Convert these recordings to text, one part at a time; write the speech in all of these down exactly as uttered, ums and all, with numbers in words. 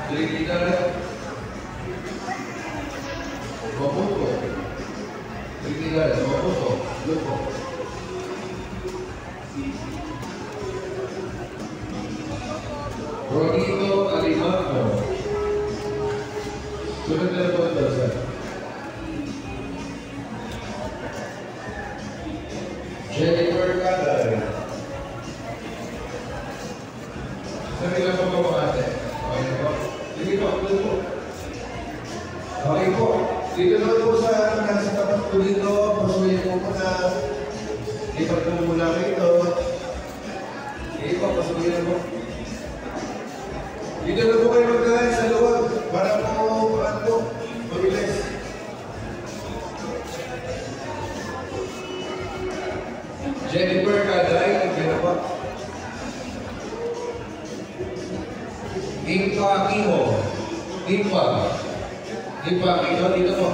Trinidad Maputo. Trinidad Maputo. Lupo. Ronito Alimango. Sunod na po ito, sir. Jennifer Caday. Sabi lang po po ate. Okay po. Sige po, dito po. Okay po. Dito na po sa nasa tapat po dito. Pasuyin po po na ipag po muna kayo. Sige po, pasuyin na po. Dito na po kayo magkain sa luwag para po ano po, mabilis. Jennifer Caday, nandiyan na po. Impa Kiho. Impa. Impa Kiho, dito po.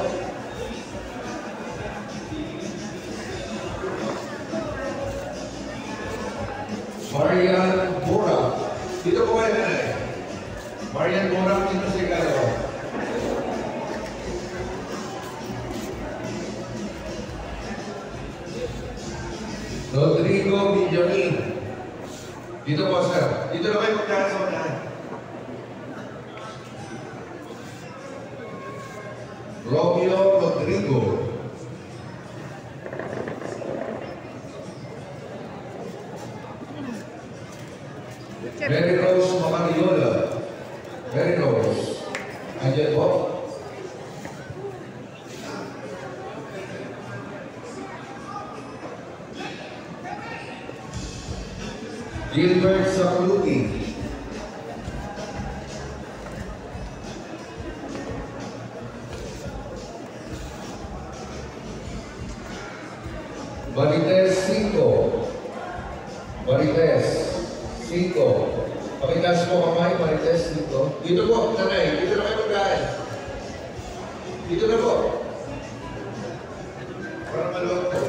Marian Bora. Dito po kayo na eh. Marian Bora, dito si Kalo. Rodrigo Villamin. Dito po, sir. Dito na kayo magkakaroon sa unahan. Romeo Rodrigo. Mary Rose Macariola. Mary Rose. Andiyan po. Gilbert Sakluki. Marites Cinco. Marites Cinco. Pakitas mo kamay, Marites Cinco. Dito po, nanay. Dito na kayo magkain. Dito na po. Para maluwag po.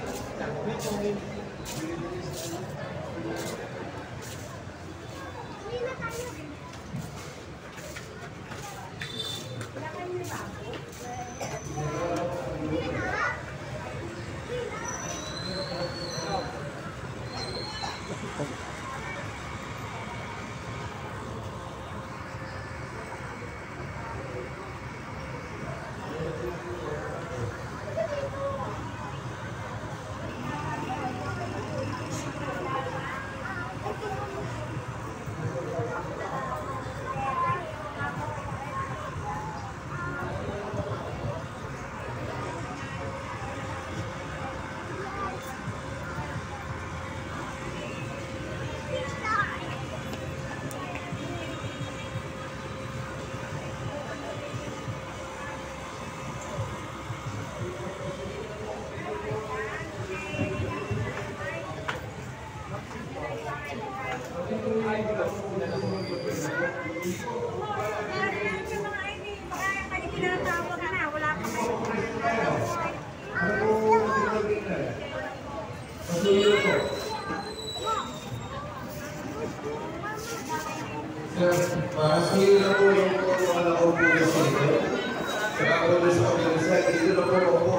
Masih na po yung mga nakaupo na sa ito. Kaya ako na sa pagkakas, dito na po ako.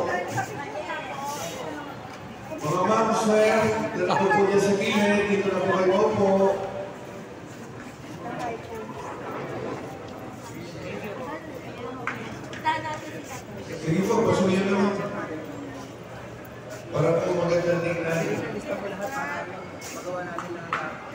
Mga ma'am, sir, nakaupo niya sa gilid, dito na po kayo po. Sige po, pasuyin naman. Para po magandang tingnan. Magawa natin na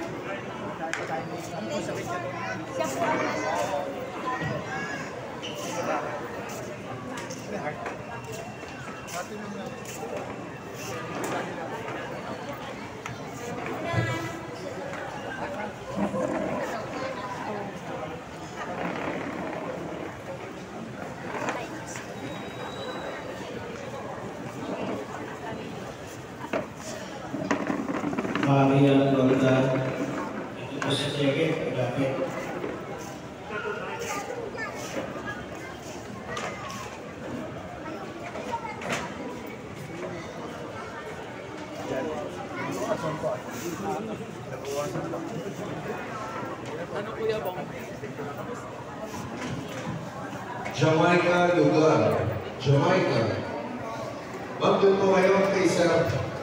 Maria Lolita, itu sedikit David. Ano kuya bang? Jamaica Lugar. Jamaica. Ma'am, doon po kayo kay Sir